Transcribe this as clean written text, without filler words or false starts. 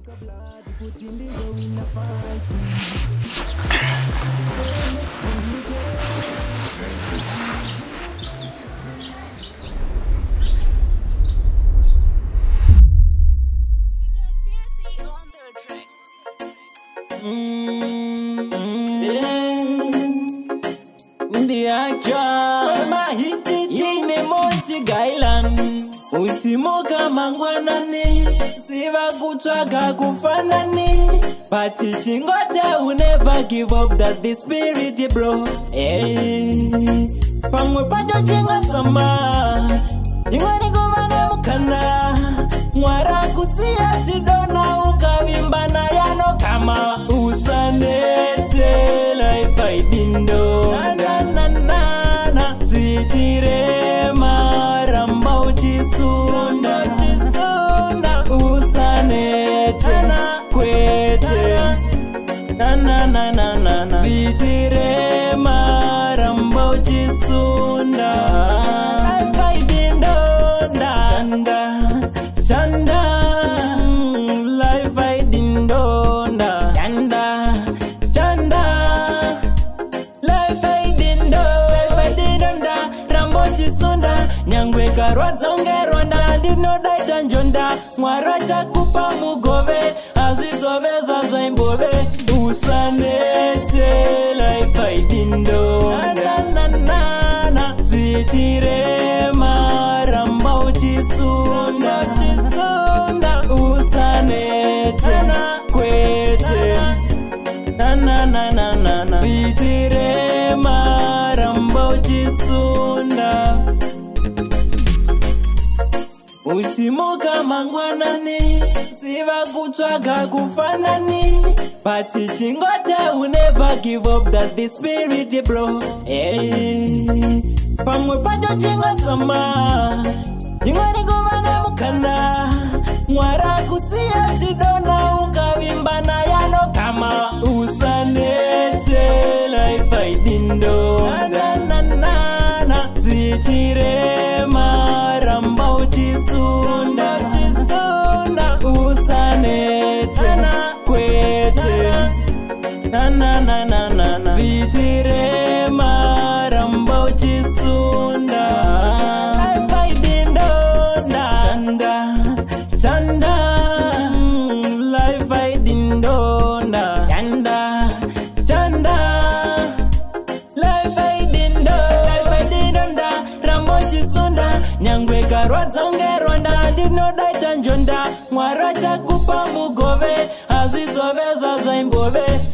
Utimoka mangwanani, siva kutsvaga kufanani. But chingote will never give up, that the spirit bro. Hey, pamwe pacho chingo sama, ingwani kumane mukana. Mwara kusia chidona ukavimbana yano kama usanete life aidindo. Na na na na na, zichirema. Sunda usanete kwete na na na na na na vitire maramba uchisunda shanda life aidindonda shanda life aidindonda rambo chisunda nyangwe karwadza ungeronda ndinodaita njonda mwara chakupa mugove azvizoveza zvaimbove usanete life aidindonda na zvichirema ramba uchisunda usanete kwete na zvichirema ramba uchisunda. Utimoka mangwanani, siva kutsvaga kufanani. But chingote will never give up, that the spirit bro. Hey, pamwe pacho chingo sama, ingwani kumane mukana. Mwara kusia chidona ukavimbana yano kama usanete life aidindo. Na na na na, zichirema ramba uchisunda usanete kwete na na na na na na vichirema ramba uchisunda life aidindonda shanda life aidindonda shanda life aidindonda ramba uchisunda nyangwe karwadza ungeronda ndinodaita njonda mwara chakupa mugove azvizoveza zvaimbove